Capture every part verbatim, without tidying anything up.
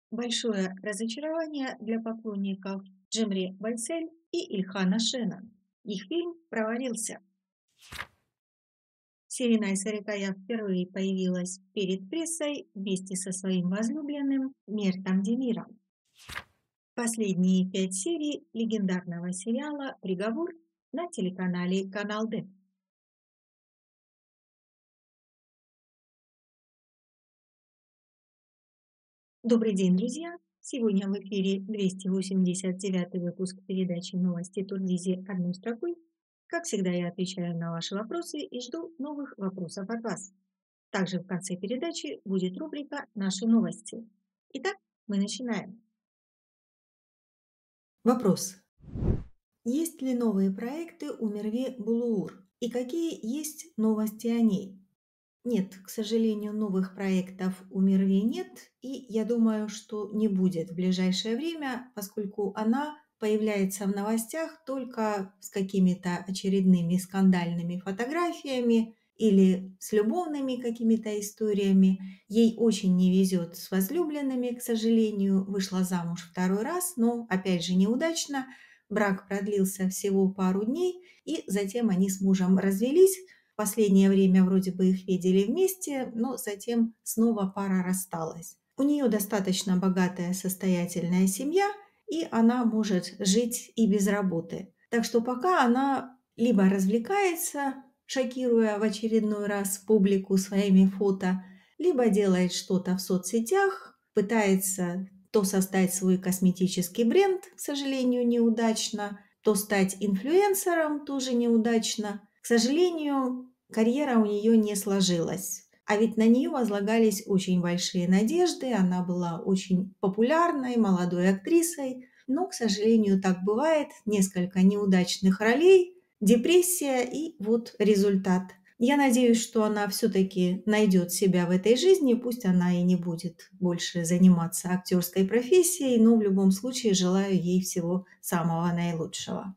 Большое разочарование для поклонников Джемри Байсель и Ильхана Шена. Их фильм провалился. Сирина Сарикая впервые появилась перед прессой вместе со своим возлюбленным Мертом Демиром. Последние пять серий легендарного сериала «Приговор» на телеканале Канал Д. Добрый день, друзья! Сегодня в эфире двести восемьдесят девятый выпуск передачи «Новости Турдизи одной строкой». Как всегда, я отвечаю на ваши вопросы и жду новых вопросов от вас. Также в конце передачи будет рубрика «Наши новости». Итак, мы начинаем. Вопрос. Есть ли новые проекты у Мерве Булуур и какие есть новости о ней? Нет, к сожалению, новых проектов у Мерве нет, и я думаю, что не будет в ближайшее время, поскольку она появляется в новостях только с какими-то очередными скандальными фотографиями или с любовными какими-то историями. Ей очень не везет с возлюбленными, к сожалению. Вышла замуж второй раз, но опять же неудачно. Брак продлился всего пару дней, и затем они с мужем развелись. В последнее время вроде бы их видели вместе, но затем снова пара рассталась. У нее достаточно богатая состоятельная семья, и она может жить и без работы. Так что пока она либо развлекается, шокируя в очередной раз публику своими фото, либо делает что-то в соцсетях, пытается то создать свой косметический бренд, к сожалению, неудачно, то стать инфлюенсером, тоже неудачно. К сожалению, карьера у нее не сложилась. А ведь на нее возлагались очень большие надежды, она была очень популярной, молодой актрисой, но, к сожалению, так бывает, несколько неудачных ролей, депрессия и вот результат. Я надеюсь, что она все-таки найдет себя в этой жизни, пусть она и не будет больше заниматься актерской профессией, но в любом случае желаю ей всего самого наилучшего.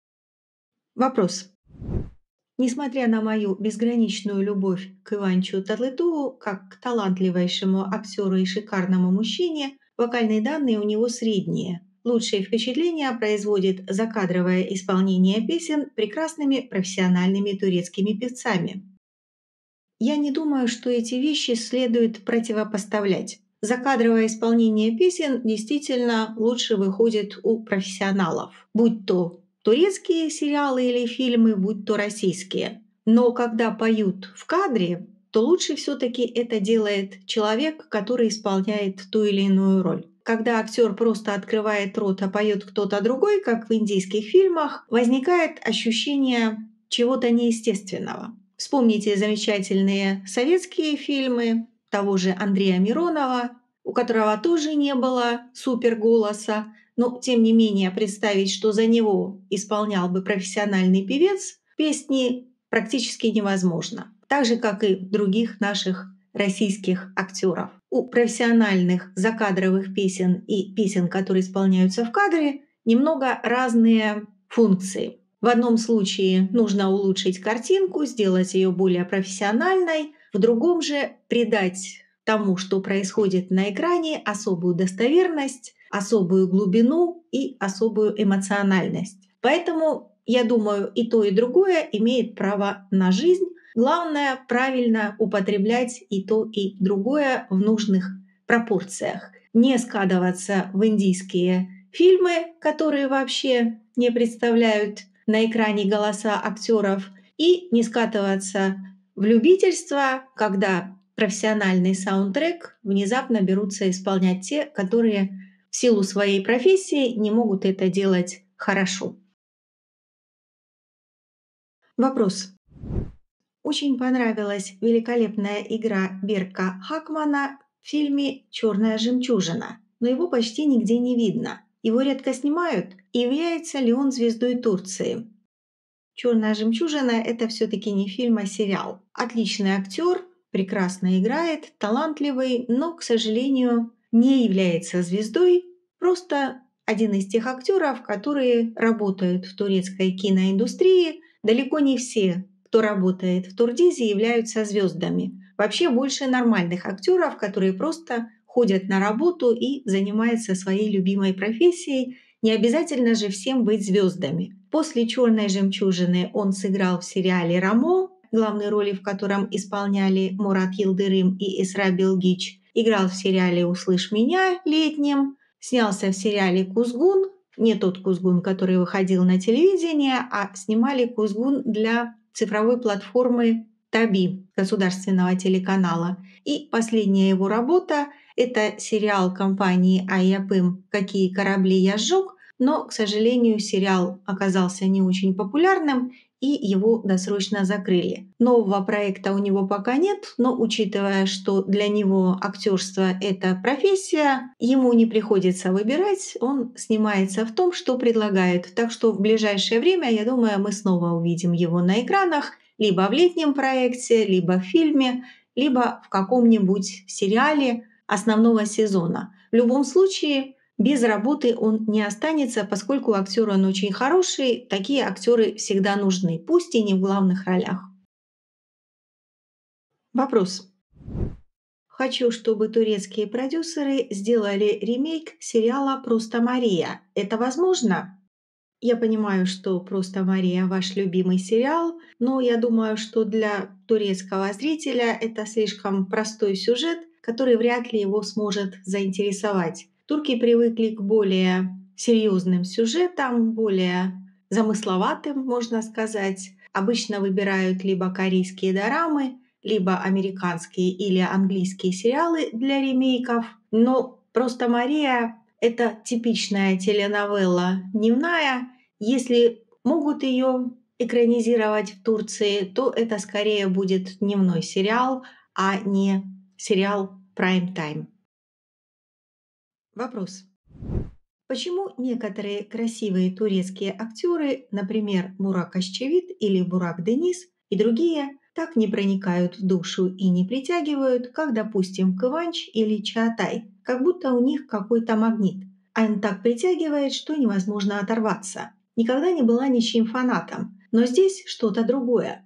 Вопрос. Несмотря на мою безграничную любовь к Иванчу Татлытову, как к талантливейшему актеру и шикарному мужчине, вокальные данные у него средние. Лучшие впечатления производит закадровое исполнение песен прекрасными профессиональными турецкими певцами. Я не думаю, что эти вещи следует противопоставлять. Закадровое исполнение песен действительно лучше выходит у профессионалов, будь то турецкие сериалы или фильмы, будь то российские. Но когда поют в кадре, то лучше все-таки это делает человек, который исполняет ту или иную роль. Когда актер просто открывает рот, а поет кто-то другой, как в индийских фильмах, возникает ощущение чего-то неестественного. Вспомните замечательные советские фильмы того же Андрея Миронова, у которого тоже не было суперголоса, но тем не менее представить, что за него исполнял бы профессиональный певец, песни практически невозможно. Так же, как и других наших российских актеров. У профессиональных закадровых песен и песен, которые исполняются в кадре, немного разные функции. В одном случае нужно улучшить картинку, сделать ее более профессиональной, в другом же придать тому, что происходит на экране, особую достоверность, особую глубину и особую эмоциональность. Поэтому, я думаю, и то, и другое имеет право на жизнь. Главное правильно употреблять и то, и другое в нужных пропорциях. Не скатываться в индийские фильмы, которые вообще не представляют на экране голоса актеров, и не скатываться в любительство, когда профессиональный саундтрек внезапно берутся исполнять те, которые в силу своей профессии не могут это делать хорошо. Вопрос. Очень понравилась великолепная игра Берка Хакмана в фильме «Черная жемчужина», но его почти нигде не видно. Его редко снимают, и является ли он звездой Турции? «Черная жемчужина» — это все-таки не фильм, а сериал. Отличный актер, прекрасно играет, талантливый, но, к сожалению, не является звездой, просто один из тех актеров, которые работают в турецкой киноиндустрии. Далеко не все, кто работает в Турдизе, являются звездами. Вообще больше нормальных актеров, которые просто ходят на работу и занимаются своей любимой профессией. Не обязательно же всем быть звездами. После «Черной жемчужины» он сыграл в сериале «Рамо», главные роли в котором исполняли Мурат Йылдырым и Эсра Белгич. Играл в сериале «Услышь меня» летнем, снялся в сериале «Кузгун», не тот «Кузгун», который выходил на телевидении, а снимали «Кузгун» для цифровой платформы Таби, государственного телеканала. И последняя его работа — это сериал компании «Айяпым. Какие корабли я сжег», но, к сожалению, сериал оказался не очень популярным, и его досрочно закрыли. Нового проекта у него пока нет, но учитывая, что для него актерство — это профессия, ему не приходится выбирать, он снимается в том, что предлагают. Так что в ближайшее время, я думаю, мы снова увидим его на экранах, либо в летнем проекте, либо в фильме, либо в каком-нибудь сериале основного сезона. В любом случае, без работы он не останется, поскольку актер он очень хороший. Такие актеры всегда нужны, пусть и не в главных ролях. Вопрос. Хочу, чтобы турецкие продюсеры сделали ремейк сериала «Просто Мария». Это возможно? Я понимаю, что «Просто Мария» — ваш любимый сериал, но я думаю, что для турецкого зрителя это слишком простой сюжет, который вряд ли его сможет заинтересовать. Турки привыкли к более серьезным сюжетам, более замысловатым, можно сказать. Обычно выбирают либо корейские дорамы, либо американские или английские сериалы для ремейков. Но «Просто Мария» — это типичная теленовелла дневная. Если могут ее экранизировать в Турции, то это скорее будет дневной сериал, а не сериал прайм-тайм. Вопрос. Почему некоторые красивые турецкие актеры, например, Бурак Озчивит или Бурак Дениз и другие, так не проникают в душу и не притягивают, как, допустим, Кыванч или Чаатай, как будто у них какой-то магнит, а он так притягивает, что невозможно оторваться. Никогда не была ничьим фанатом, но здесь что-то другое.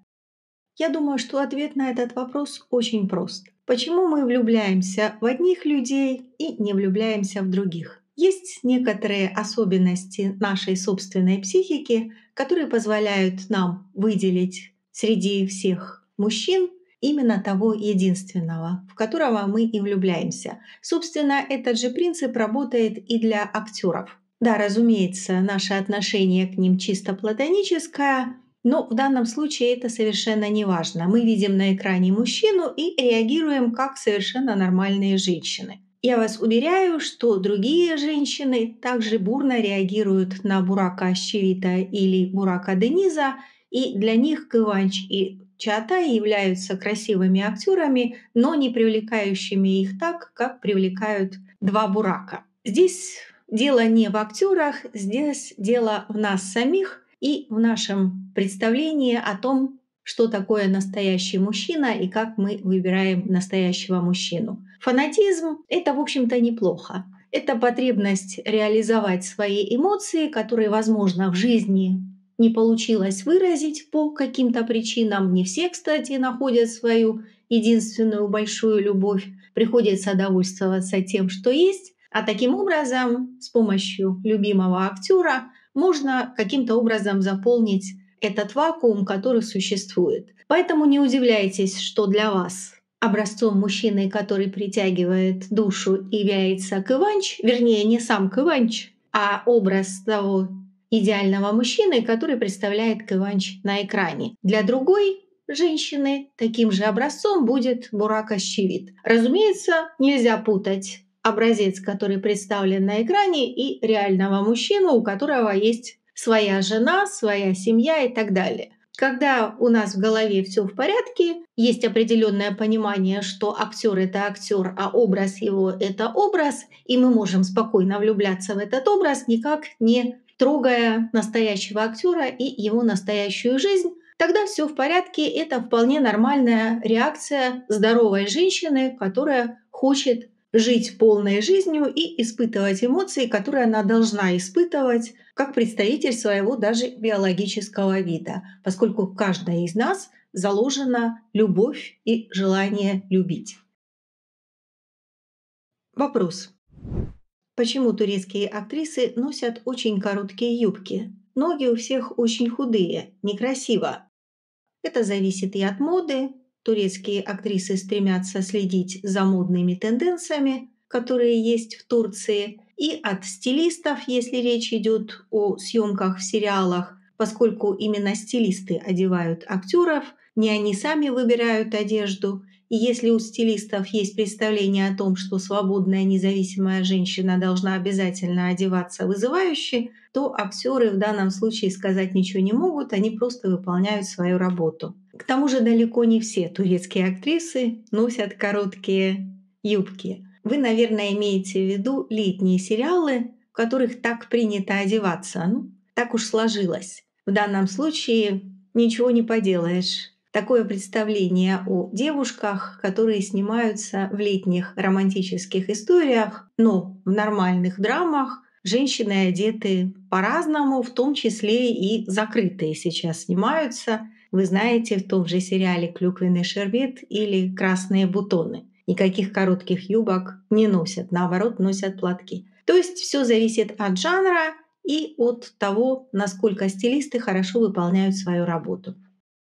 Я думаю, что ответ на этот вопрос очень прост. Почему мы влюбляемся в одних людей и не влюбляемся в других? Есть некоторые особенности нашей собственной психики, которые позволяют нам выделить среди всех мужчин именно того единственного, в которого мы и влюбляемся. Собственно, этот же принцип работает и для актеров. Да, разумеется, наше отношение к ним чисто платоническое, но в данном случае это совершенно не важно. Мы видим на экране мужчину и реагируем как совершенно нормальные женщины. Я вас уверяю, что другие женщины также бурно реагируют на Бурака Озчивита или Бурака Дениза, и для них Кыванч и Чаатай являются красивыми актерами, но не привлекающими их так, как привлекают два Бурака. Здесь дело не в актерах, здесь дело в нас самих и в нашем представлении о том, что такое настоящий мужчина и как мы выбираем настоящего мужчину. Фанатизм — это, в общем-то, неплохо. Это потребность реализовать свои эмоции, которые, возможно, в жизни не получилось выразить по каким-то причинам. Не все, кстати, находят свою единственную большую любовь. Приходится довольствоваться тем, что есть. А таким образом, с помощью любимого актера можно каким-то образом заполнить этот вакуум, который существует. Поэтому не удивляйтесь, что для вас образцом мужчины, который притягивает душу, является Кыванч, вернее, не сам Кыванч, а образ того идеального мужчины, который представляет Кыванч на экране. Для другой женщины таким же образцом будет Бурак Озчивит. Разумеется, нельзя путать образец, который представлен на экране, и реального мужчину, у которого есть своя жена, своя семья и так далее. Когда у нас в голове все в порядке, есть определенное понимание, что актер это актер, а образ его это образ, и мы можем спокойно влюбляться в этот образ, никак не трогая настоящего актера и его настоящую жизнь, тогда все в порядке. Это вполне нормальная реакция здоровой женщины, которая хочет жить полной жизнью и испытывать эмоции, которые она должна испытывать как представитель своего даже биологического вида, поскольку в каждой из нас заложена любовь и желание любить. Вопрос. Почему турецкие актрисы носят очень короткие юбки? Ноги у всех очень худые, некрасиво. Это зависит и от моды. Турецкие актрисы стремятся следить за модными тенденциями, которые есть в Турции, и от стилистов, если речь идет о съемках в сериалах, поскольку именно стилисты одевают актеров, не они сами выбирают одежду. И если у стилистов есть представление о том, что свободная независимая женщина должна обязательно одеваться вызывающе, то актеры в данном случае сказать ничего не могут, они просто выполняют свою работу. К тому же далеко не все турецкие актрисы носят короткие юбки. Вы, наверное, имеете в виду летние сериалы, в которых так принято одеваться. Ну, так уж сложилось. В данном случае ничего не поделаешь. Такое представление о девушках, которые снимаются в летних романтических историях, но в нормальных драмах женщины одеты по-разному, в том числе и закрытые сейчас снимаются. Вы знаете, в том же сериале «Клюквенный шербет» или «Красные бутоны». Никаких коротких юбок не носят, наоборот, носят платки. То есть все зависит от жанра и от того, насколько стилисты хорошо выполняют свою работу.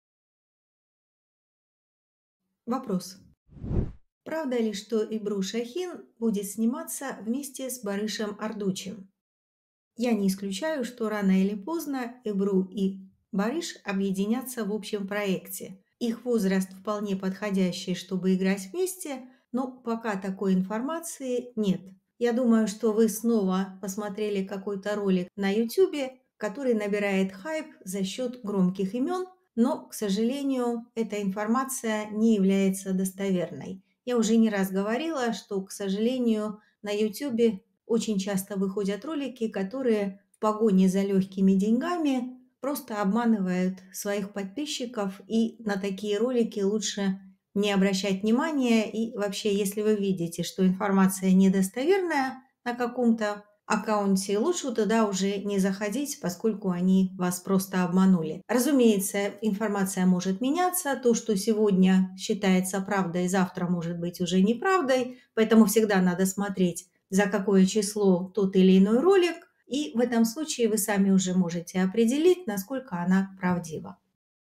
Вопрос. Правда ли, что Ибру Шахин будет сниматься вместе с Барышем Ардучем? Я не исключаю, что рано или поздно Ибру и Барыш объединятся в общем проекте. Их возраст вполне подходящий, чтобы играть вместе, но пока такой информации нет. Я думаю, что вы снова посмотрели какой-то ролик на YouTube, который набирает хайп за счет громких имен, но, к сожалению, эта информация не является достоверной. Я уже не раз говорила, что, к сожалению, на YouTube очень часто выходят ролики, которые в погоне за легкими деньгами просто обманывают своих подписчиков, и на такие ролики лучше не обращать внимания. И вообще, если вы видите, что информация недостоверная на каком-то аккаунте, лучше туда уже не заходить, поскольку они вас просто обманули. Разумеется, информация может меняться. То, что сегодня считается правдой, завтра может быть уже неправдой, поэтому всегда надо смотреть, за какое число тот или иной ролик, и в этом случае вы сами уже можете определить, насколько она правдива.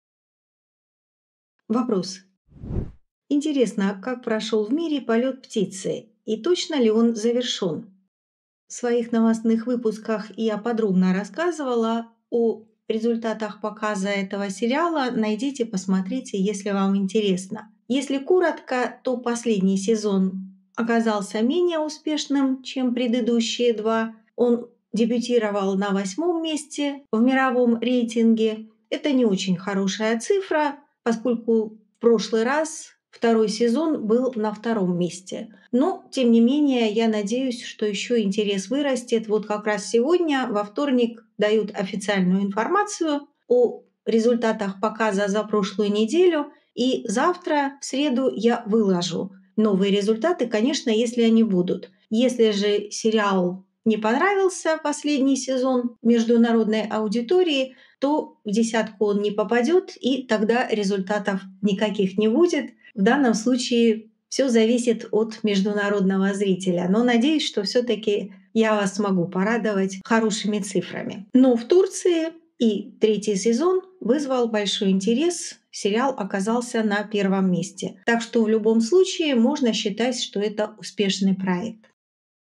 Вопрос. Интересно, как прошел в мире полет птицы и точно ли он завершен? В своих новостных выпусках я подробно рассказывала о результатах показа этого сериала. Найдите, посмотрите, если вам интересно. Если коротко, то последний сезон оказался менее успешным, чем предыдущие два. Он дебютировал на восьмом месте в мировом рейтинге. Это не очень хорошая цифра, поскольку в прошлый раз второй сезон был на втором месте. Но, тем не менее, я надеюсь, что еще интерес вырастет. Вот как раз сегодня, во вторник, дают официальную информацию о результатах показа за прошлую неделю. И завтра, в среду, я выложу новые результаты, конечно, если они будут. Если же сериал не понравился последний сезон международной аудитории, то в десятку он не попадет, и тогда результатов никаких не будет. В данном случае все зависит от международного зрителя. Но надеюсь, что все-таки я вас смогу порадовать хорошими цифрами. Но в Турции и третий сезон вызвал большой интерес. Сериал оказался на первом месте. Так что в любом случае можно считать, что это успешный проект.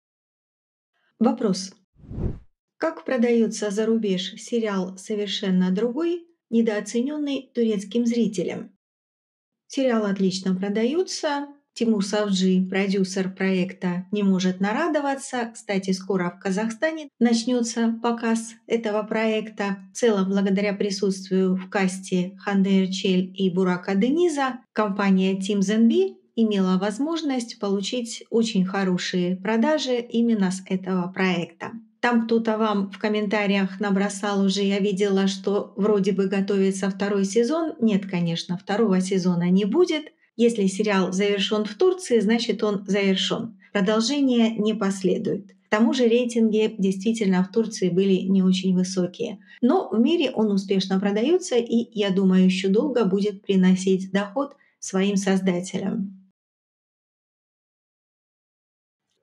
Вопрос. Как продается за рубеж сериал «Совершенно другой», недооцененный турецким зрителям? Сериал отлично продается. Тимур Савджи, продюсер проекта, не может нарадоваться. Кстати, скоро в Казахстане начнется показ этого проекта. В целом, благодаря присутствию в касте Ханде Эрчель и Бурака Дениза, компания Team Zenby имела возможность получить очень хорошие продажи именно с этого проекта. Там кто-то вам в комментариях набросал уже, я видела, что вроде бы готовится второй сезон. Нет, конечно, второго сезона не будет. Если сериал завершен в Турции, значит он завершен. Продолжение не последует. К тому же рейтинги действительно в Турции были не очень высокие. Но в мире он успешно продается и, я думаю, еще долго будет приносить доход своим создателям.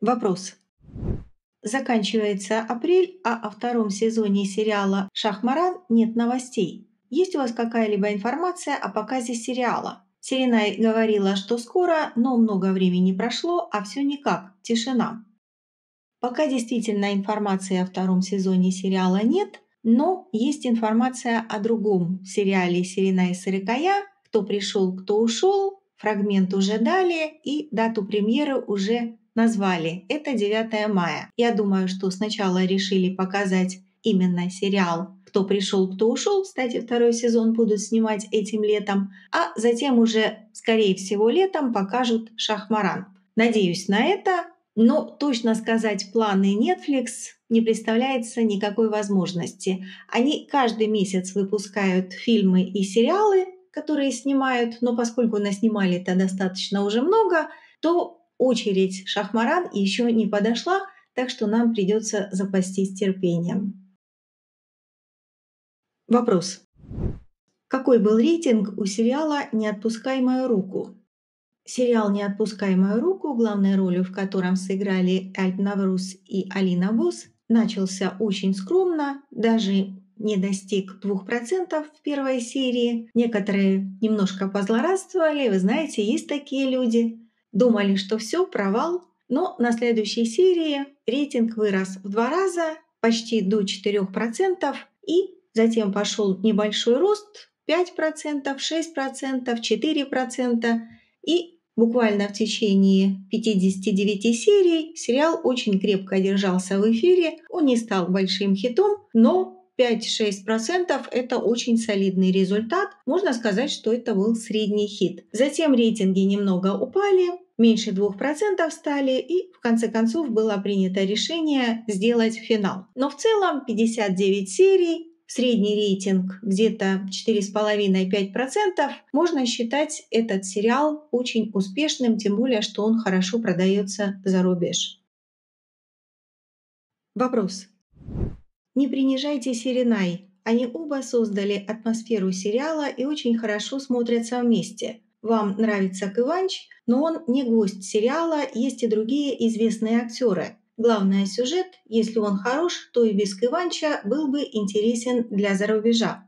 Вопрос. Заканчивается апрель, а о втором сезоне сериала «Шахмаран» нет новостей. Есть у вас какая-либо информация о показе сериала? Серенай говорила, что скоро, но много времени прошло, а все никак, тишина. Пока действительно информации о втором сезоне сериала нет, но есть информация о другом сериале «Серенай Сарыкая». Кто пришел, кто ушел, фрагмент уже дали и дату премьеры уже назвали. Это девятое мая. Я думаю, что сначала решили показать именно сериал «Кто пришел, кто ушел». Кстати, второй сезон будут снимать этим летом. А затем уже, скорее всего, летом покажут «Шахмаран». Надеюсь на это. Но точно сказать планы Netflix не представляется никакой возможности. Они каждый месяц выпускают фильмы и сериалы, которые снимают, но поскольку наснимали-то достаточно уже много, то очередь «Шахмаран» еще не подошла, так что нам придется запастись терпением. Вопрос. Какой был рейтинг у сериала «Не отпускай мою руку»? Сериал «Не отпускай мою руку», главной ролью в котором сыграли Альп Наврус и Алина Бус, начался очень скромно, даже не достиг двух процентов в первой серии. Некоторые немножко позлорадствовали, вы знаете, есть такие люди. Думали, что все, провал. Но на следующей серии рейтинг вырос в два раза, почти до четырёх процентов, и затем пошел небольшой рост – пять процентов, шесть процентов, четыре процента. И буквально в течение пятидесяти девяти серий сериал очень крепко держался в эфире. Он не стал большим хитом, но пять-шесть процентов – это очень солидный результат. Можно сказать, что это был средний хит. Затем рейтинги немного упали, меньше двух процентов стали, и в конце концов было принято решение сделать финал. Но в целом пятьдесят девять серий, средний рейтинг где-то четыре с половиной - пять процентов, можно считать этот сериал очень успешным, тем более, что он хорошо продается за рубеж. Вопрос. Не принижайте Серенай. Они оба создали атмосферу сериала и очень хорошо смотрятся вместе. Вам нравится Кыванч, но он не гость сериала, есть и другие известные актеры. Главное, сюжет, если он хорош, то и без Кыванча был бы интересен для зарубежа.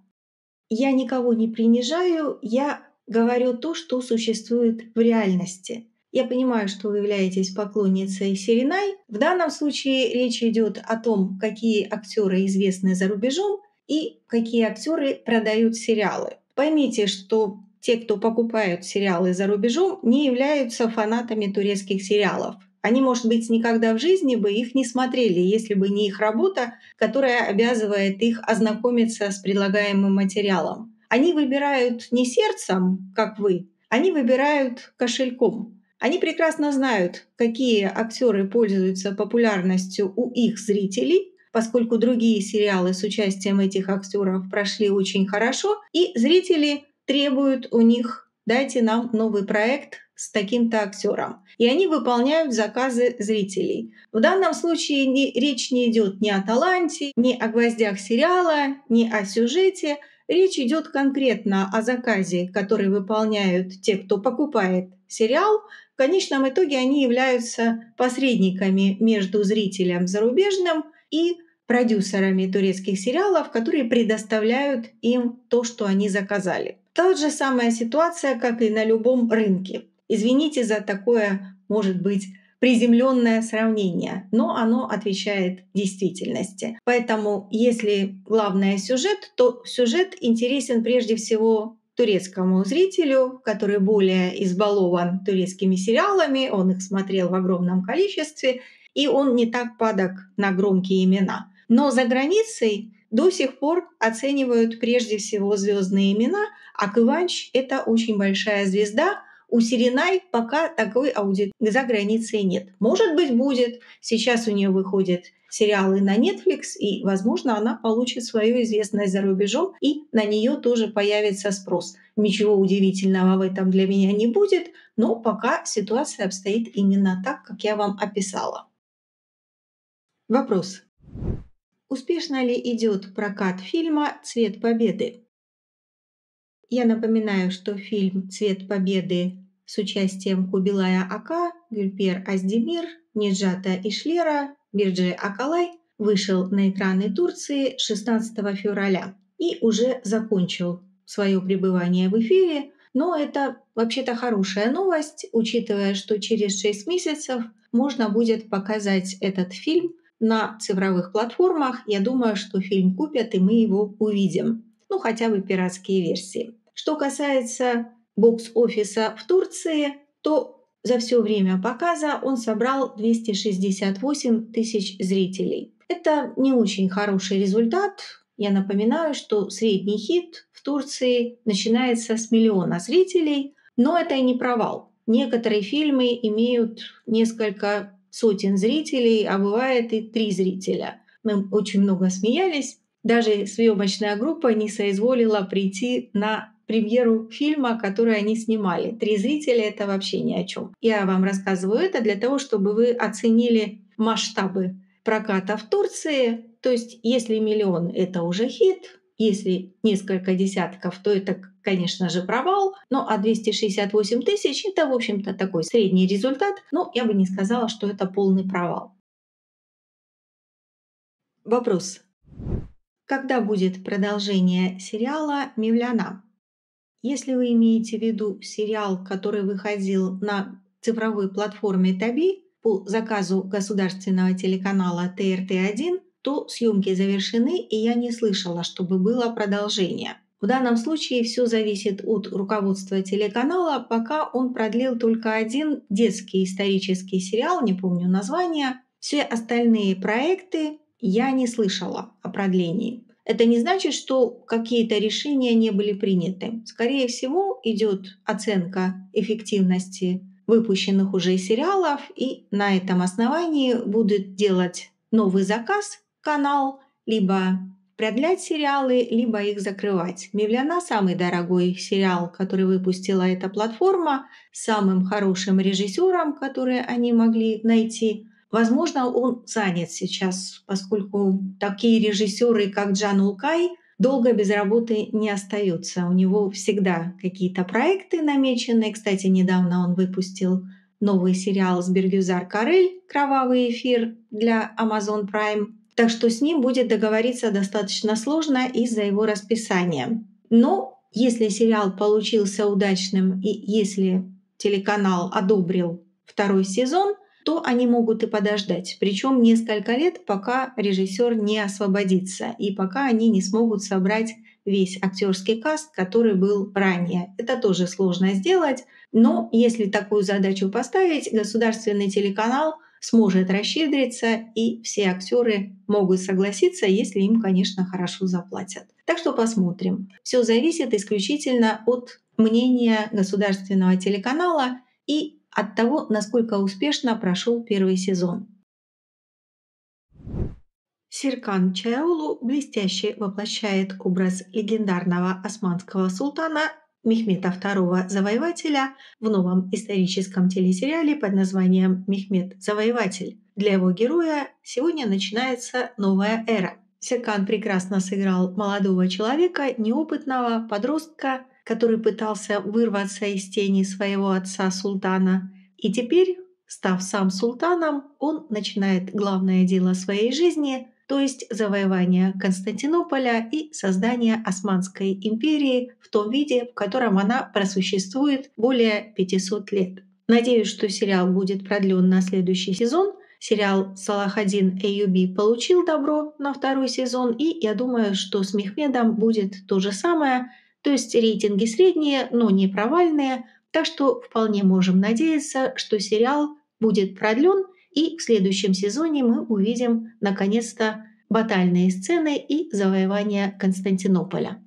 Я никого не принижаю, я говорю то, что существует в реальности. Я понимаю, что вы являетесь поклонницей Серенай. В данном случае речь идет о том, какие актеры известны за рубежом и какие актеры продают сериалы. Поймите, что те, кто покупают сериалы за рубежом, не являются фанатами турецких сериалов. Они, может быть, никогда в жизни бы их не смотрели, если бы не их работа, которая обязывает их ознакомиться с предлагаемым материалом. Они выбирают не сердцем, как вы, они выбирают кошельком. Они прекрасно знают, какие актеры пользуются популярностью у их зрителей, поскольку другие сериалы с участием этих актеров прошли очень хорошо, и зрители требуют у них: дайте нам новый проект с таким-то актером. И они выполняют заказы зрителей. В данном случае не, речь не идет ни о таланте, ни о гвоздях сериала, ни о сюжете. Речь идет конкретно о заказе, который выполняют те, кто покупает сериал. В конечном итоге они являются посредниками между зрителем зарубежным и продюсерами турецких сериалов, которые предоставляют им то, что они заказали. Та же самая ситуация, как и на любом рынке. Извините за такое, может быть, приземленное сравнение, но оно отвечает действительности. Поэтому, если главное сюжет, то сюжет интересен прежде всего турецкому зрителю, который более избалован турецкими сериалами, он их смотрел в огромном количестве, и он не так падок на громкие имена. Но за границей до сих пор оценивают прежде всего звездные имена, а Кыванч — это очень большая звезда. У Серенай пока такой аудитории за границей нет. Может быть, будет. Сейчас у нее выходят сериалы на Netflix, и, возможно, она получит свою известность за рубежом, и на нее тоже появится спрос. Ничего удивительного в этом для меня не будет, но пока ситуация обстоит именно так, как я вам описала. Вопрос. Успешно ли идет прокат фильма «Цвет победы»? Я напоминаю, что фильм «Цвет победы» с участием Кубилая Ака, Гюльпер Оздемир, Ниджата Ишлера, Бирджи Акалай вышел на экраны Турции шестнадцатого февраля и уже закончил свое пребывание в эфире. Но это вообще-то хорошая новость, учитывая, что через шесть месяцев можно будет показать этот фильм на цифровых платформах. Я думаю, что фильм купят, и мы его увидим. Ну, хотя бы пиратские версии. Что касается бокс-офиса в Турции, то за все время показа он собрал двести шестьдесят восемь тысяч зрителей. Это не очень хороший результат. Я напоминаю, что средний хит в Турции начинается с миллиона зрителей, но это и не провал. Некоторые фильмы имеют несколько сотен зрителей, а бывает и три зрителя. Мы очень много смеялись. Даже съемочная группа не соизволила прийти на премьеру фильма, который они снимали. Три зрителя — это вообще ни о чем. Я вам рассказываю это для того, чтобы вы оценили масштабы проката в Турции. То есть если миллион — это уже хит, если несколько десятков, то это, конечно же, провал. Ну а двести шестьдесят восемь тысяч — это, в общем-то, такой средний результат. Но я бы не сказала, что это полный провал. Вопрос. Когда будет продолжение сериала «Мевляна»? Если вы имеете в виду сериал, который выходил на цифровой платформе Таби по заказу государственного телеканала Т Р Т один, то съемки завершены, и я не слышала, чтобы было продолжение. В данном случае все зависит от руководства телеканала, пока он продлил только один детский исторический сериал, не помню название. Все остальные проекты я не слышала о продлении. Это не значит, что какие-то решения не были приняты. Скорее всего, идет оценка эффективности выпущенных уже сериалов, и на этом основании будет делать новый заказ канал, либо продлять сериалы, либо их закрывать. «Мевляна» — самый дорогой сериал, который выпустила эта платформа, с самым хорошим режиссером, который они могли найти. Возможно, он занят сейчас, поскольку такие режиссеры, как Джан Улкай, долго без работы не остаются. У него всегда какие-то проекты намечены. Кстати, недавно он выпустил новый сериал с Бергюзар Карель «Кровавый эфир» для Amazon Prime. Так что с ним будет договориться достаточно сложно из-за его расписания. Но если сериал получился удачным и если телеканал одобрил второй сезон, то они могут и подождать. Причем несколько лет, пока режиссер не освободится и пока они не смогут собрать весь актерский каст, который был ранее. Это тоже сложно сделать, но если такую задачу поставить, государственный телеканал сможет расщедриться, и все актеры могут согласиться, если им, конечно, хорошо заплатят. Так что посмотрим. Все зависит исключительно от мнения государственного телеканала и от того, насколько успешно прошел первый сезон. Серкан Чаяолу блестяще воплощает образ легендарного османского султана Мехмета второго Завоевателя в новом историческом телесериале под названием «Мехмет Завоеватель». Для его героя сегодня начинается новая эра. Серкан прекрасно сыграл молодого человека, неопытного подростка, который пытался вырваться из тени своего отца-султана. И теперь, став сам султаном, он начинает главное дело своей жизни, то есть завоевание Константинополя и создание Османской империи в том виде, в котором она просуществует более пятисот лет. Надеюсь, что сериал будет продлен на следующий сезон. Сериал «Салахаддин Эйюби» получил добро на второй сезон, и я думаю, что с Мехмедом будет то же самое. То есть рейтинги средние, но не провальные. Так что вполне можем надеяться, что сериал будет продлен, и в следующем сезоне мы увидим наконец-то батальные сцены и завоевание Константинополя.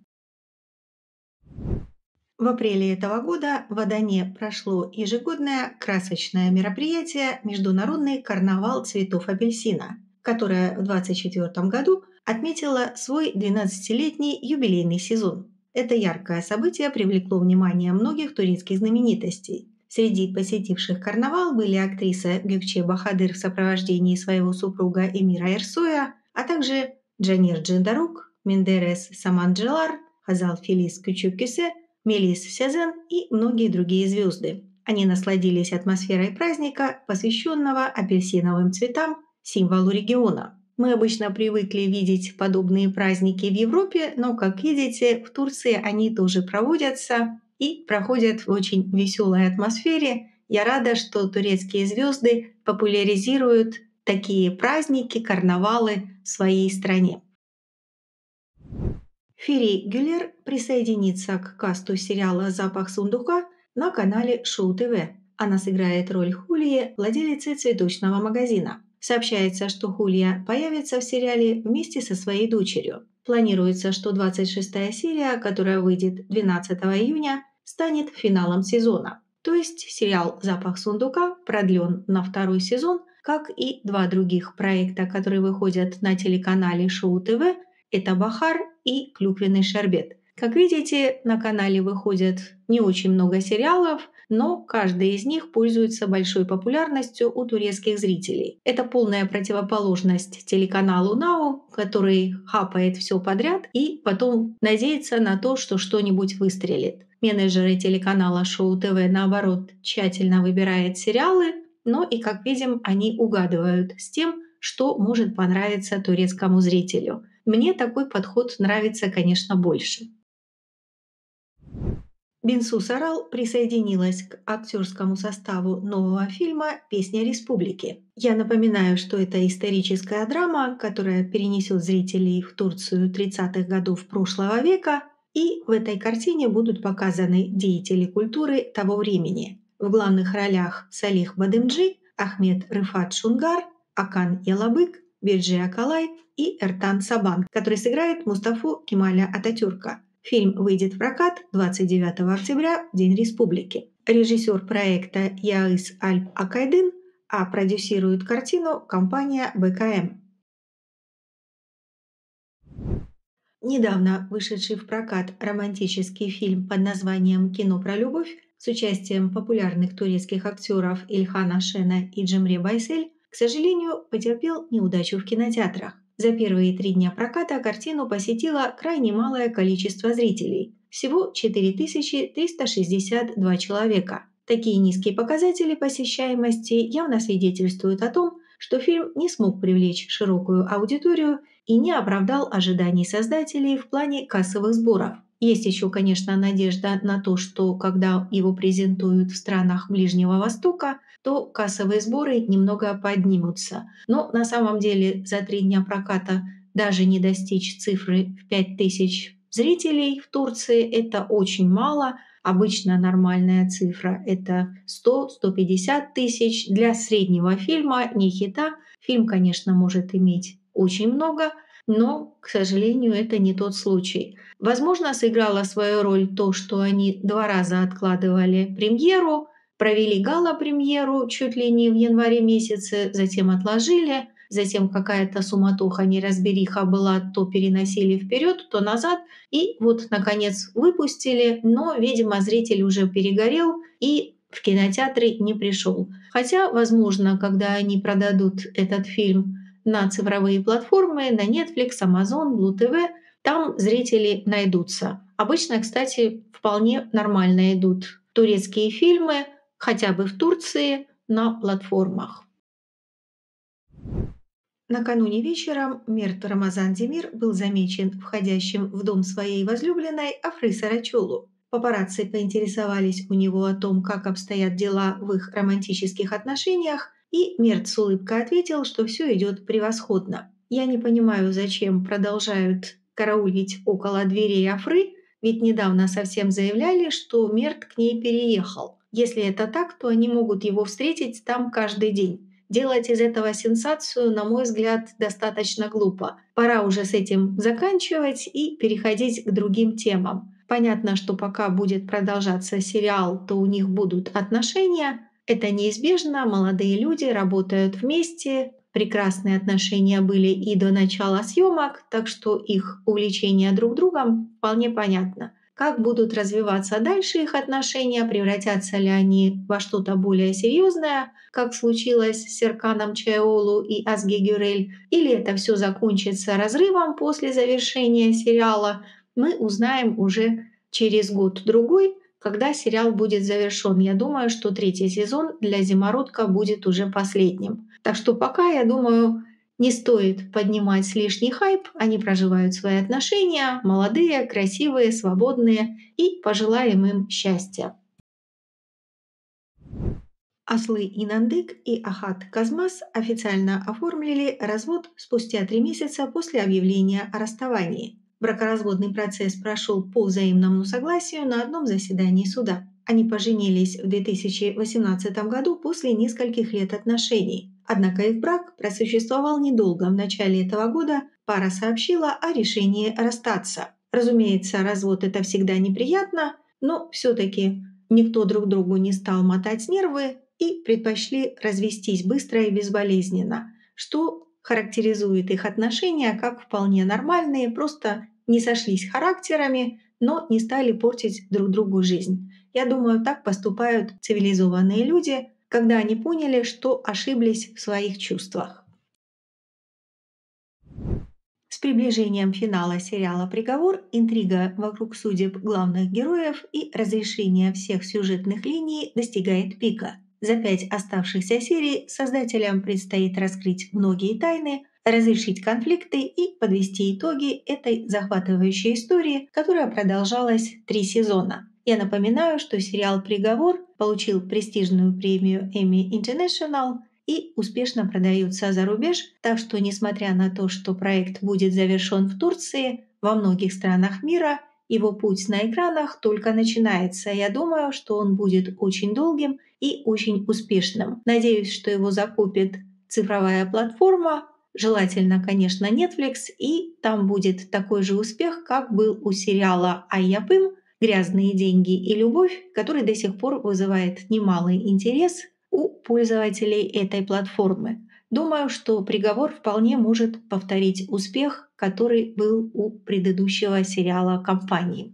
В апреле этого года в Адане прошло ежегодное красочное мероприятие «Международный карнавал цветов апельсина», которое в две тысячи двадцать четвёртом году отметило свой двенадцатилетний юбилейный сезон. Это яркое событие привлекло внимание многих турецких знаменитостей. Среди посетивших карнавал были актриса Гюкче Бахадыр в сопровождении своего супруга Эмира Эрсоя, а также Джанир Джиндарук, Мендерес Саманджилар, Хазал Филис Кючукюсе, Мелис Сезен и многие другие звезды. Они насладились атмосферой праздника, посвященного апельсиновым цветам, символу региона. Мы обычно привыкли видеть подобные праздники в Европе, но, как видите, в Турции они тоже проводятся и проходят в очень веселой атмосфере. Я рада, что турецкие звезды популяризируют такие праздники, карнавалы в своей стране. Фири Гюлер присоединится к касту сериала «Запах сундука» на канале Шоу ТВ. Она сыграет роль Хулии, владелицы цветочного магазина. Сообщается, что Хулия появится в сериале вместе со своей дочерью. Планируется, что двадцать шестая серия, которая выйдет двенадцатого июня, станет финалом сезона. То есть сериал «Запах сундука» продлен на второй сезон, как и два других проекта, которые выходят на телеканале Шоу ТВ. Это «Бахар» и «Клюквенный шербет». Как видите, на канале выходят не очень много сериалов, но каждый из них пользуется большой популярностью у турецких зрителей. Это полная противоположность телеканалу Нау, который хапает все подряд и потом надеется на то, что что-нибудь выстрелит. Менеджеры телеканала Шоу ТВ, наоборот, тщательно выбирают сериалы, но и, как видим, они угадывают с тем, что может понравиться турецкому зрителю. Мне такой подход нравится, конечно, больше. Бинсу Сарал присоединилась к актерскому составу нового фильма «Песня республики». Я напоминаю, что это историческая драма, которая перенесет зрителей в Турцию тридцатых годов прошлого века, и в этой картине будут показаны деятели культуры того времени. В главных ролях Салих Бадемджи, Ахмед Рыфат Шунгар, Акан Ялабык, Бирджи Акалай и Эртан Сабан, который сыграет Мустафу Кемаля Ататюрка. Фильм выйдет в прокат двадцать девятого октября, в День Республики. Режиссер проекта Яис Альп Акайдын, а продюсирует картину компания бэ ка эм. Недавно вышедший в прокат романтический фильм под названием «Кино про любовь» с участием популярных турецких актеров Ильхана Шена и Джемре Байсель, к сожалению, потерпел неудачу в кинотеатрах. За первые три дня проката картину посетило крайне малое количество зрителей – всего четыре тысячи триста шестьдесят два человека. Такие низкие показатели посещаемости явно свидетельствуют о том, что фильм не смог привлечь широкую аудиторию и не оправдал ожиданий создателей в плане кассовых сборов. Есть еще, конечно, надежда на то, что когда его презентуют в странах Ближнего Востока, то кассовые сборы немного поднимутся. Но на самом деле за три дня проката даже не достичь цифры в пять тысяч зрителей в Турции – это очень мало. Обычно нормальная цифра – это сто - сто пятьдесят тысяч. Для среднего фильма, не хита, фильм, конечно, может иметь очень много, но, к сожалению, это не тот случай. Возможно, сыграло свою роль то, что они два раза откладывали премьеру, провели гала-премьеру чуть ли не в январе месяце, затем отложили, затем какая-то суматоха, неразбериха была, то переносили вперед, то назад, и вот, наконец, выпустили, но, видимо, зритель уже перегорел и в кинотеатры не пришел. Хотя, возможно, когда они продадут этот фильм на цифровые платформы, на Netflix, Amazon, Blue ти ви, там зрители найдутся. Обычно, кстати, вполне нормально идут турецкие фильмы, хотя бы в Турции, на платформах. Накануне вечером Мерт Рамазан Демир был замечен входящим в дом своей возлюбленной Афры Сарачулу. Папарацци поинтересовались у него о том, как обстоят дела в их романтических отношениях, и Мерт с улыбкой ответил, что все идет превосходно. «Я не понимаю, зачем продолжают караулить около дверей Афры, ведь недавно совсем заявляли, что Мерт к ней переехал. Если это так, то они могут его встретить там каждый день. Делать из этого сенсацию, на мой взгляд, достаточно глупо. Пора уже с этим заканчивать и переходить к другим темам. Понятно, что пока будет продолжаться сериал, то у них будут отношения. Это неизбежно, молодые люди работают вместе, прекрасные отношения были и до начала съемок, так что их увлечение друг другом вполне понятно. Как будут развиваться дальше их отношения, превратятся ли они во что-то более серьезное, как случилось с Серканом Чайолу и Азге Гюрель, или это все закончится разрывом после завершения сериала, мы узнаем уже через год-другой, когда сериал будет завершен. Я думаю, что третий сезон для «Зимородка» будет уже последним. Так что пока, я думаю, не стоит поднимать лишний хайп. Они проживают свои отношения, молодые, красивые, свободные, и пожелаем им счастья. Аслы Инандык и Ахат Казмас официально оформили развод спустя три месяца после объявления о расставании. Бракоразводный процесс прошел по взаимному согласию на одном заседании суда. Они поженились в две тысячи восемнадцатом году после нескольких лет отношений. Однако их брак просуществовал недолго. В начале этого года пара сообщила о решении расстаться. Разумеется, развод – это всегда неприятно, но все-таки никто друг другу не стал мотать нервы и предпочли развестись быстро и безболезненно, что характеризует их отношения как вполне нормальные, просто не сошлись характерами, но не стали портить друг другу жизнь. Я думаю, так поступают цивилизованные люди, когда они поняли, что ошиблись в своих чувствах. С приближением финала сериала «Приговор» интрига вокруг судеб главных героев и разрешение всех сюжетных линий достигает пика. За пять оставшихся серий создателям предстоит раскрыть многие тайны, разрешить конфликты и подвести итоги этой захватывающей истории, которая продолжалась три сезона. Я напоминаю, что сериал «Приговор» получил престижную премию Emmy International и успешно продается за рубеж, так что, несмотря на то, что проект будет завершен в Турции, во многих странах мира его путь на экранах только начинается. Я думаю, что он будет очень долгим и очень успешным. Надеюсь, что его закупит цифровая платформа, желательно, конечно, Netflix, и там будет такой же успех, как был у сериала «Айяпым», «Грязные деньги и любовь», который до сих пор вызывает немалый интерес у пользователей этой платформы. Думаю, что «Приговор» вполне может повторить успех, который был у предыдущего сериала компании.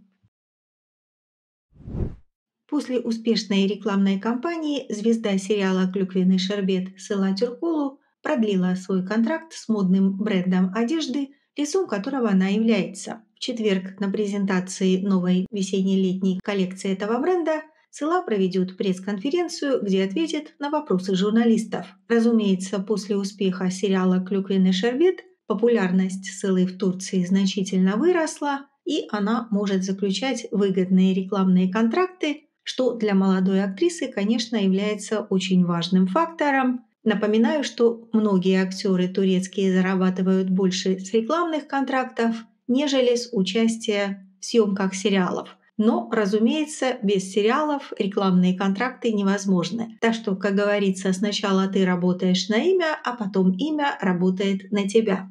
После успешной рекламной кампании звезда сериала «Клюквенный шербет» Сыла Тюркулу продлила свой контракт с модным брендом одежды, лицом которого она является. В четверг на презентации новой весенне-летней коллекции этого бренда Сыла проведет пресс-конференцию, где ответит на вопросы журналистов. Разумеется, после успеха сериала «Клюквенный шербет» популярность Сылы в Турции значительно выросла, и она может заключать выгодные рекламные контракты, что для молодой актрисы, конечно, является очень важным фактором. Напоминаю, что многие актеры турецкие зарабатывают больше с рекламных контрактов, нежели с участия в съемках сериалов. Но, разумеется, без сериалов рекламные контракты невозможны. Так что, как говорится, сначала ты работаешь на имя, а потом имя работает на тебя.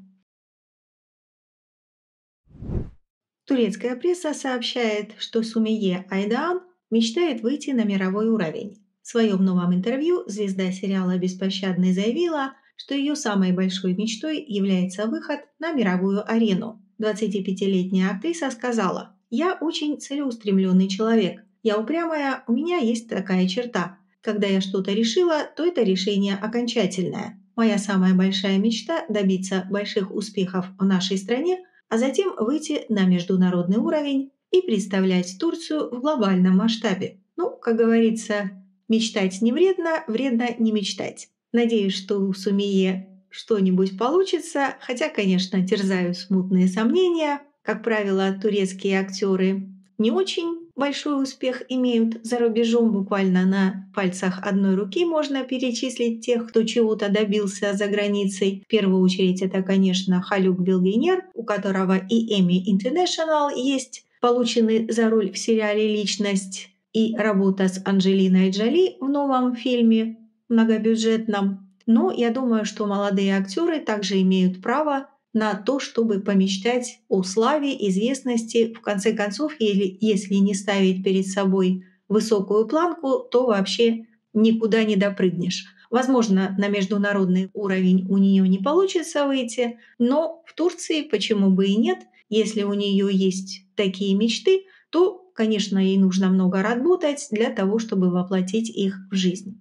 Турецкая пресса сообщает, что Сумие Айдаан мечтает выйти на мировой уровень. В своем новом интервью звезда сериала «Беспощадный» заявила, что ее самой большой мечтой является выход на мировую арену. двадцатипятилетняя актриса сказала: «Я очень целеустремленный человек. Я упрямая, у меня есть такая черта. Когда я что-то решила, то это решение окончательное. Моя самая большая мечта – добиться больших успехов в нашей стране, а затем выйти на международный уровень и представлять Турцию в глобальном масштабе». Ну, как говорится, мечтать не вредно, вредно не мечтать. Надеюсь, что у Сумие что-нибудь получится, хотя, конечно, терзаю смутные сомнения. Как правило, турецкие актеры не очень большой успех имеют за рубежом. Буквально на пальцах одной руки можно перечислить тех, кто чего-то добился за границей. В первую очередь это, конечно, Халюк Билгинер, у которого и Emmy International есть, полученный за роль в сериале «Личность», и работа с Анджелиной Джоли в новом фильме многобюджетном. Но я думаю, что молодые актеры также имеют право на то, чтобы помечтать о славе, известности. В конце концов, если, если не ставить перед собой высокую планку, то вообще никуда не допрыгнешь. Возможно, на международный уровень у нее не получится выйти, но в Турции почему бы и нет? Если у нее есть такие мечты, то, конечно, ей нужно много работать для того, чтобы воплотить их в жизнь.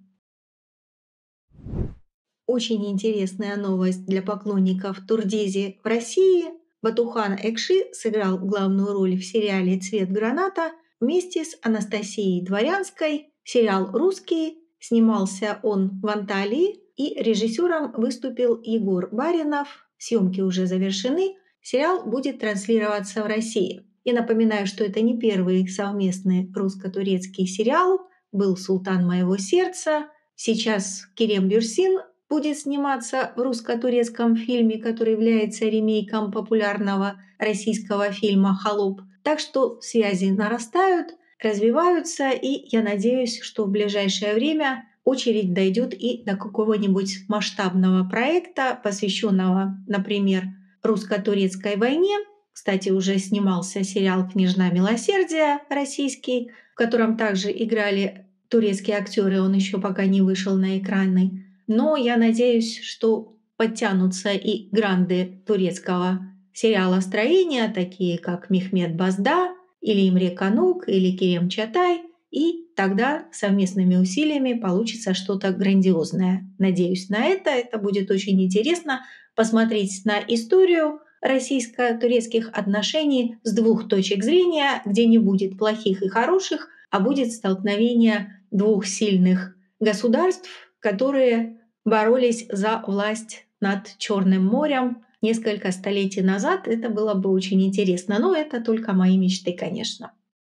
Очень интересная новость для поклонников Турдизи в России. Батухан Экши сыграл главную роль в сериале «Цвет граната», вместе с Анастасией Дворянской. Сериал русский, снимался он в Анталии, и режиссером выступил Егор Баринов. Съемки уже завершены. Сериал будет транслироваться в России. Я напоминаю, что это не первый совместный русско-турецкий сериал. Был «Султан моего сердца». Сейчас Керем Бюрсин будет сниматься в русско-турецком фильме, который является ремейком популярного российского фильма «Холоп». Так что связи нарастают, развиваются, и я надеюсь, что в ближайшее время очередь дойдет и до какого-нибудь масштабного проекта, посвященного, например, русско-турецкой войне. Кстати, уже снимался сериал «Княжна милосердия» российский, в котором также играли турецкие актеры, он еще пока не вышел на экраны. Но я надеюсь, что подтянутся и гранды турецкого сериала строения, такие как Мехмед Базда, или Имре Канук, или Керем Чатай, и тогда совместными усилиями получится что-то грандиозное. Надеюсь на это. Это будет очень интересно посмотреть на историю российско-турецких отношений с двух точек зрения, где не будет плохих и хороших, а будет столкновение двух сильных государств, которые боролись за власть над Черным морем несколько столетий назад. Это было бы очень интересно, но это только мои мечты, конечно.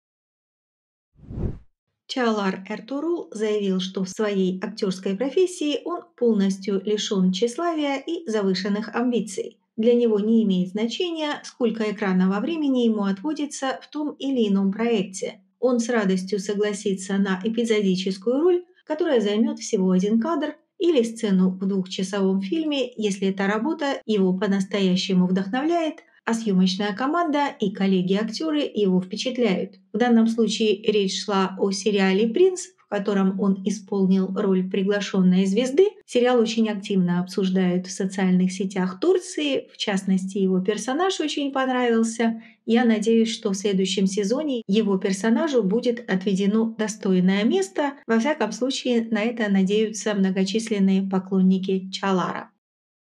Чалар Эртурул заявил, что в своей актерской профессии он полностью лишен тщеславия и завышенных амбиций. Для него не имеет значения, сколько экранного времени ему отводится в том или ином проекте. Он с радостью согласится на эпизодическую роль, которая займет всего один кадр, или сцену в двухчасовом фильме, если эта работа его по-настоящему вдохновляет, а съемочная команда и коллеги-актеры его впечатляют. В данном случае речь шла о сериале «Принц», в котором он исполнил роль приглашенной звезды. Сериал очень активно обсуждают в социальных сетях Турции, в частности, его персонаж очень понравился. Я надеюсь, что в следующем сезоне его персонажу будет отведено достойное место. Во всяком случае, на это надеются многочисленные поклонники Чалара.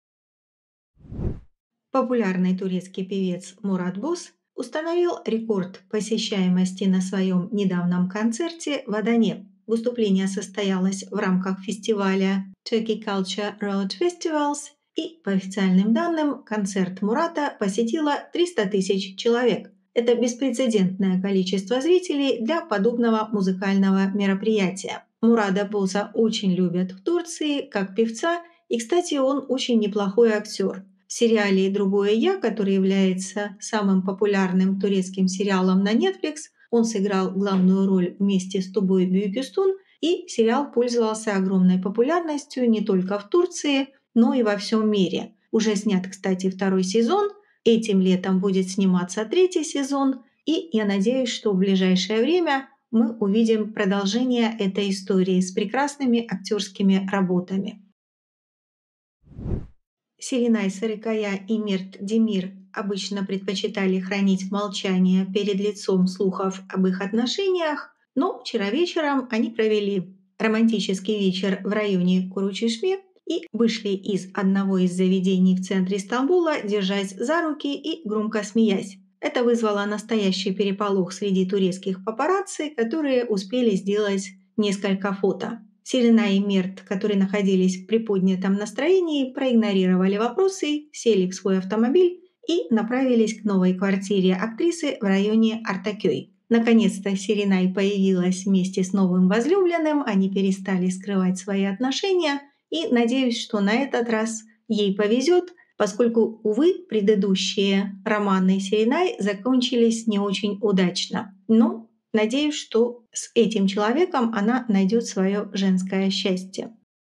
Популярный турецкий певец Мурат Боз установил рекорд посещаемости на своем недавнем концерте в Адане. Выступление состоялось в рамках фестиваля Turkey Culture Road Festivals, и по официальным данным концерт Мурата посетило триста тысяч человек. Это беспрецедентное количество зрителей для подобного музыкального мероприятия. Мурада Боза очень любят в Турции как певца, и, кстати, он очень неплохой актер. В сериале «Другое я», который является самым популярным турецким сериалом на Netflix, он сыграл главную роль вместе с Тубой Бюйüküstün, и сериал пользовался огромной популярностью не только в Турции, но и во всем мире. Уже снят, кстати, второй сезон, этим летом будет сниматься третий сезон, и я надеюсь, что в ближайшее время мы увидим продолжение этой истории с прекрасными актерскими работами. Серенай Сарыкая и Мирт Демир обычно предпочитали хранить молчание перед лицом слухов об их отношениях, но вчера вечером они провели романтический вечер в районе Куручишме и вышли из одного из заведений в центре Стамбула, держась за руки и громко смеясь. Это вызвало настоящий переполох среди турецких папарацци, которые успели сделать несколько фото. Серена и Мирт, которые находились в приподнятом настроении, проигнорировали вопросы, сели в свой автомобиль и направились к новой квартире актрисы в районе Артакёй. Наконец-то Серенай появилась вместе с новым возлюбленным, они перестали скрывать свои отношения, и надеюсь, что на этот раз ей повезет, поскольку, увы, предыдущие романы Серенай закончились не очень удачно. Но надеюсь, что с этим человеком она найдет свое женское счастье.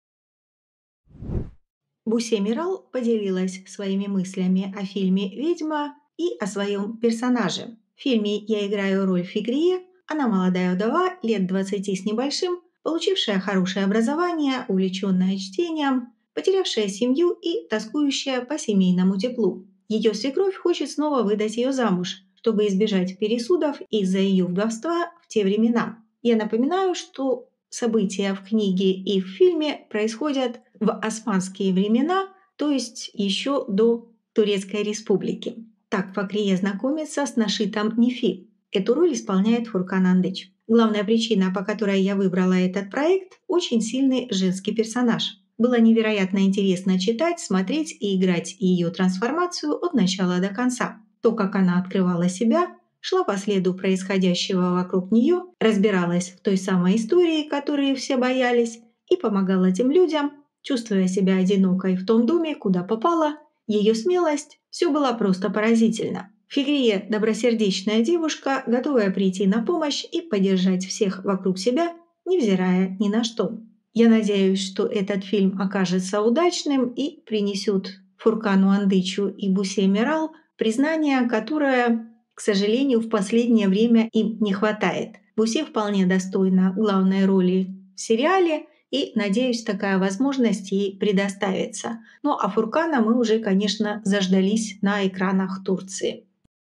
Бусе Мирал поделилась своими мыслями о фильме «Ведьма» и о своем персонаже. В фильме я играю роль Фикрие, она молодая вдова, лет двадцати с небольшим, получившая хорошее образование, увлеченная чтением, потерявшая семью и тоскующая по семейному теплу. Ее свекровь хочет снова выдать ее замуж, чтобы избежать пересудов из-за ее вдовства в те времена. Я напоминаю, что события в книге и в фильме происходят в османские времена, то есть еще до Турецкой республики. Так Факрие знакомится с Нашитом Нефи. Эту роль исполняет Фуркан Андыч. Главная причина, по которой я выбрала этот проект – очень сильный женский персонаж. Было невероятно интересно читать, смотреть и играть ее трансформацию от начала до конца. То, как она открывала себя, шла по следу происходящего вокруг нее, разбиралась в той самой истории, которую все боялись, и помогала тем людям, чувствуя себя одинокой в том доме, куда попала. Ее смелость – все было просто поразительно. Фигрия – добросердечная девушка, готовая прийти на помощь и поддержать всех вокруг себя, невзирая ни на что. Я надеюсь, что этот фильм окажется удачным и принесет Фуркану Андычу и Бусе Мирал признание, которое, к сожалению, в последнее время им не хватает. Бусе вполне достойна главной роли в сериале, и, надеюсь, такая возможность ей предоставится. Ну а Фуркана мы уже, конечно, заждались на экранах Турции.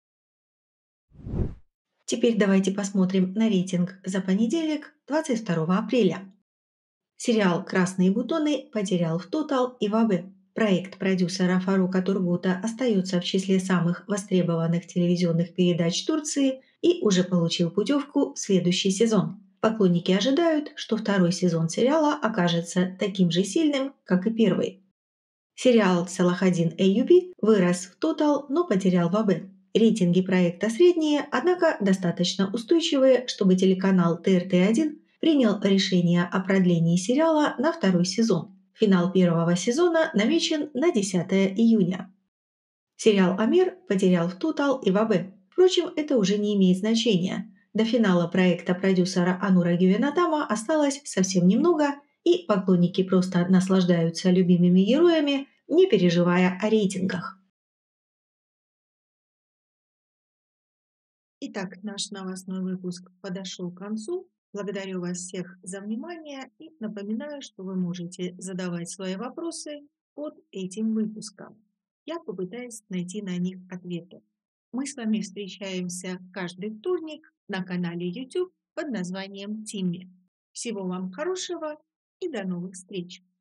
Теперь давайте посмотрим на рейтинг за понедельник, двадцать второго апреля. Сериал «Красные бутоны» потерял в Total и ВАБ. Проект продюсера Фарука Тургута остается в числе самых востребованных телевизионных передач Турции и уже получил путевку в следующий сезон. Поклонники ожидают, что второй сезон сериала окажется таким же сильным, как и первый. Сериал «Салахаддин Эйюби» вырос в Total, но потерял в ВАБ. Рейтинги проекта средние, однако достаточно устойчивые, чтобы телеканал Т Р Т один принял решение о продлении сериала на второй сезон. Финал первого сезона намечен на десятое июня. Сериал «Амир» потерял в Total и ВАБ. Впрочем, это уже не имеет значения. До финала проекта продюсера Анура Гювенатама осталось совсем немного, и поклонники просто наслаждаются любимыми героями, не переживая о рейтингах. Итак, наш новостной выпуск подошел к концу. Благодарю вас всех за внимание и напоминаю, что вы можете задавать свои вопросы под этим выпуском. Я попытаюсь найти на них ответы. Мы с вами встречаемся каждый вторник на канале YouTube под названием Тимми. Всего вам хорошего и до новых встреч!